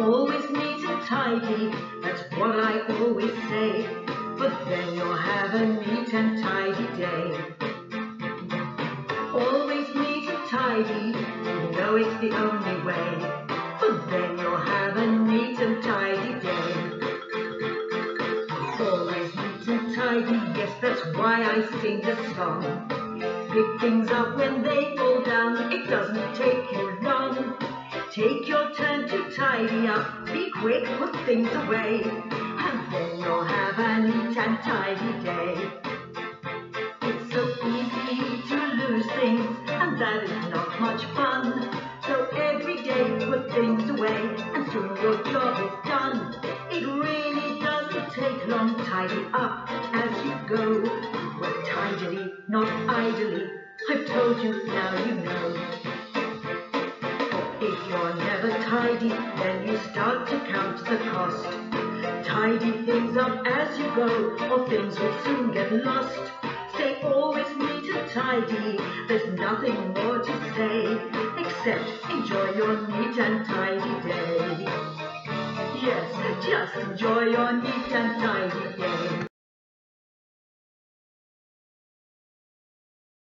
always neat and tidy, that's what I always say. But then you'll have a neat and tidy day. Always neat and tidy, you know it's the only way. But then you'll have a neat and tidy day. Always neat and tidy, yes, that's why I sing the song. Pick things up when they fall down, it doesn't take you long. Take your turn to tidy up, be quick, put things away, and then you'll have a neat and tidy day. It's so easy to lose things, and that is not much fun. So every day put things away, and soon your job is done. It really doesn't take long, tidy up as you go. Work tidily, not idly, I've told you, now you know. If you're never tidy, then you start to count the cost. Tidy things up as you go, or things will soon get lost. Stay always neat and tidy, there's nothing more to say, except enjoy your neat and tidy day. Yes, just enjoy your neat and tidy day.